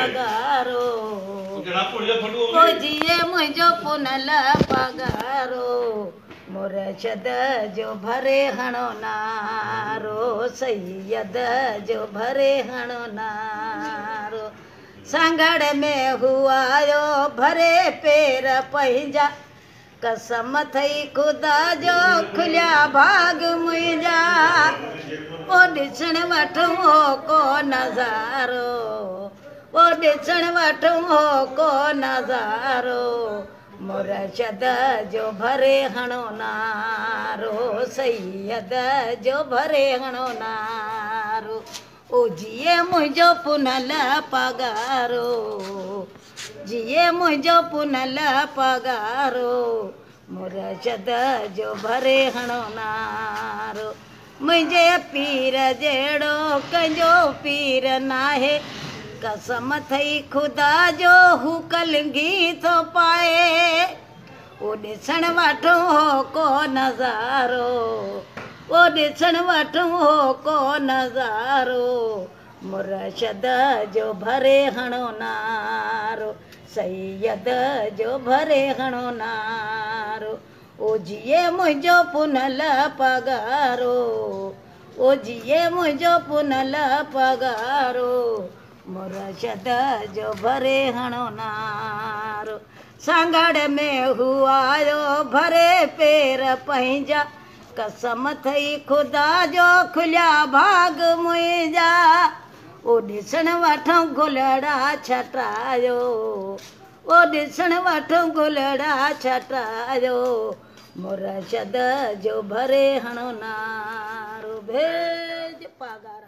पगारो ओ जिए मुझो पुनल पगारो मुर्शद जो भरे हणो नारो सैयद जो भरे हणो नारो सांगड़ में हुआयो भरे पेर पंहिंजा कसम थई खुदा जो खुलिया भाग मुंहिंजा ओ ॾिसण वठूं हो को नज़ारो ओ ॾिसण वठूं हो को नज़ारो मुर्शद जो भरे हणो नारो सैयद जो भरे हणो नारो ओ जिए मुझो पुनल पगारो जिए मुझो पुनल पगारो मुर्शद जो भरे हणो नारो मुझे पीर जेड़ो कंजो पीर नाहे कसम थई खुदा जो हू कलंगी थो पाए ओ ॾिसण वठूं हो को नज़ारो ओ ॾिसण वठूं हो को नज़ारो मुर्शद जो भरे हणो नारो सैयद जो भरे हणो नारो ओ जिए मुझो पुनल पगारो ओ जिए मुझो पुनल पगारो मुर्शद जो भरे हणो नारो सांगड़ में हुआयो भरे पेर पंहिंजा कसम थई खुदा जो खुलिया भाग मुंहिंजा ओ ॾिसण वठूं गुलड़ा छटायो ओ ॾिसण वठूं गुलड़ा छटायो मुर्शद जो भरे हणो नारो भेज पगारो।